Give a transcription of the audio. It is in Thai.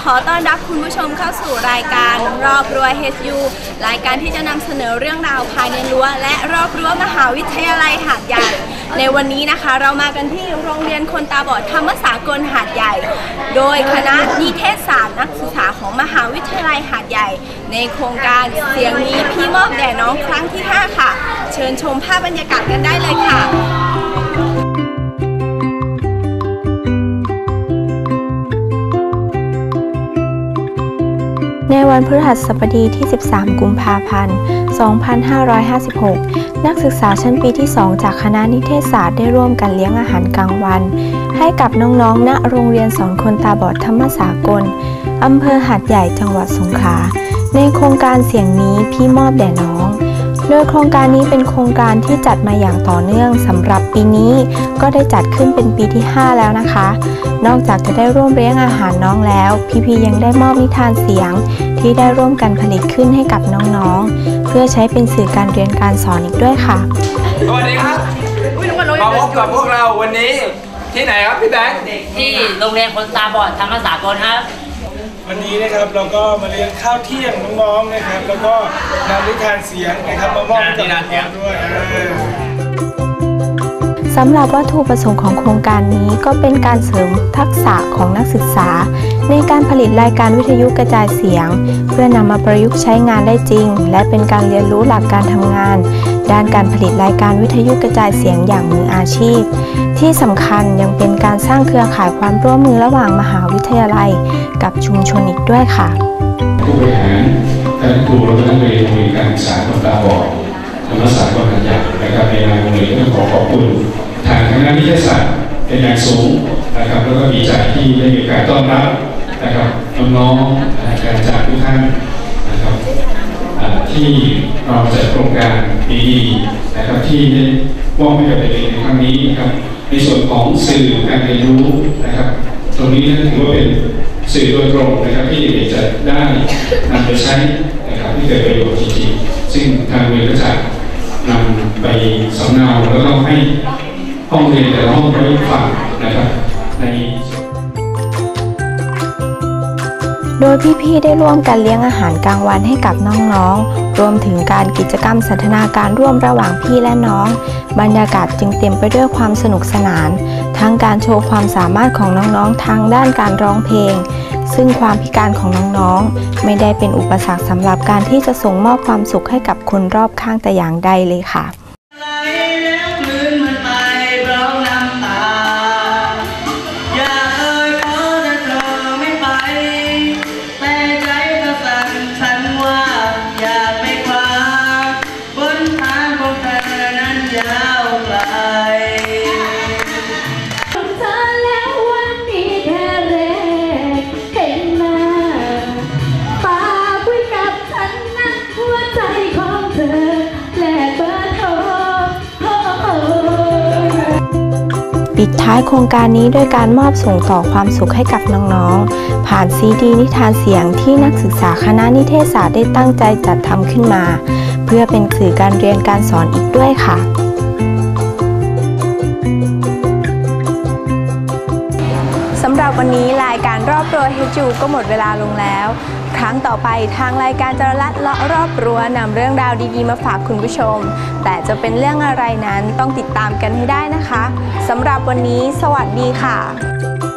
อต้อนรับคุณผู้ชมเข้าสู่รายการรอบรั้ว HU รายการที่จะนำเสนอเรื่องราวภายในรั้วและรอบรั้วมหาวิทยาลัยหาดใหญ่ในวันนี้นะคะเรามากันที่โรงเรียนคนตาบอดธรรมสากลหาดใหญ่โดยคณะนิเทศศาสตร์นักศึกษาของมหาวิทยาลัยหาดใหญ่ในโครงการเสียงนี้พี่มอบแด่น้องครั้งที่ 5 ค่ะเชิญชมภาพบรรยากาศกันได้เลยค่ะในวันพฤหัสบดีที่ 13 กุมภาพันธ์ 2556 นักศึกษาชั้นปีที่ 2 จากคณะนิเทศศาสตร์ได้ร่วมกันเลี้ยงอาหารกลางวันให้กับน้องๆ ณ โรงเรียนสอนคนตาบอดธรรมสากล อำเภอหาดใหญ่ จังหวัดสงขลา ในโครงการเสียงนี้พี่มอบแด่น้องโดยโครงการนี้เป็นโครงการที่จัดมาอย่างต่อเนื่องสำหรับปีนี้ก็ได้จัดขึ้นเป็นปีที่ 5 แล้วนะคะ นอกจากจะได้ร่วมเลี้ยงอาหารน้องแล้วพี่ๆยังได้มอบนิทานเสียงที่ได้ร่วมกันผลิตขึ้นให้กับน้องๆเพื่อใช้เป็นสื่อการเรียนการสอนอีกด้วยค่ะสวัสดีครับมาพบกับพวกเราวันนี้ที่ไหนครับพี่แบงค์ที่โรงเรียนคนตาบอดธรรมสากลครับวันนี้นะครับเราก็มาเลี้ยงข้าวเที่ยงน้องๆนะครับแล้วก็นำนิทานเสียงนะครับมามอบให้กับน้องๆด้วยสำหรับวัตถุประสงค์ของโครงการนี้ก็เป็นการเสริมทักษะของนักศึกษาในการผลิตรายการวิทยุกระจายเสียงเพื่อนำมาประยุกต์ใช้งานได้จริงและเป็นการเรียนรู้หลักการทำงานด้านการผลิตรายการวิทยุกระจายเสียงอย่างมืออาชีพที่สำคัญยังเป็นการสร้างเครือข่ายความร่วมมือระหว่างมหาวิทยาลัยกับชุมชนอีกด้วยค่ะผู้บริหารคณะครูและนักเรียนโรงเรียนการศึกษาคนตาบอดธรรมศาสตร์หาดใหญ่นะครับในนามโรงเรียนต้องขอบคุณทางคณะนิเทศศาสตร์เป็นอย่างสูงนะครับแล้วก็ดีใจที่ได้มีการต้อนรับนะครับน้องๆอาจารย์ทุกท่านนะครับที่เราจัดโครงการดีๆนะครับที่ได้มอบให้กับเด็กๆในครั้งนี้นะครับในส่วนของสื่อการเรียนรู้นะครับตรงนี้ถือว่าเป็นสื่อโดยตรงนะครับที่เด็กๆจะได้นำไปใช้นะครับที่เกิดประโยชน์จริงๆซึ่งทางโรงเรียนก็จะนำไปสำเนาแล้วก็ให้ห้องเรียนแต่ละห้องได้ฟังนะครับโดยพี่ๆได้ร่วมกันเลี้ยงอาหารกลางวันให้กับน้องๆรวมถึงการกิจกรรมสันทนาการร่วมระหว่างพี่และน้องบรรยากาศจึงเต็มไปด้วยความสนุกสนานทั้งการโชว์ความสามารถของน้องๆทางด้านการร้องเพลงซึ่งความพิการของน้องๆไม่ได้เป็นอุปสรรคสำหรับการที่จะส่งมอบความสุขให้กับคนรอบข้างแต่อย่างใดเลยค่ะปิดท้ายโครงการนี้ด้วยการมอบส่งต่อความสุขให้กับน้องๆผ่านซีดีนิทานเสียงที่นักศึกษาคณะนิเทศศาสตร์ได้ตั้งใจจัดทำขึ้นมาเพื่อเป็นสื่อการเรียนการสอนอีกด้วยค่ะสำหรับวันนี้รายการรอบรั้ว HU ก็หมดเวลาลงแล้วครั้งต่อไปทางรายการจะลัดเลาะรอบรั้วนำเรื่องราวดีๆมาฝากคุณผู้ชมแต่จะเป็นเรื่องอะไรนั้นต้องติดตามกันให้ได้นะคะสำหรับวันนี้สวัสดีค่ะ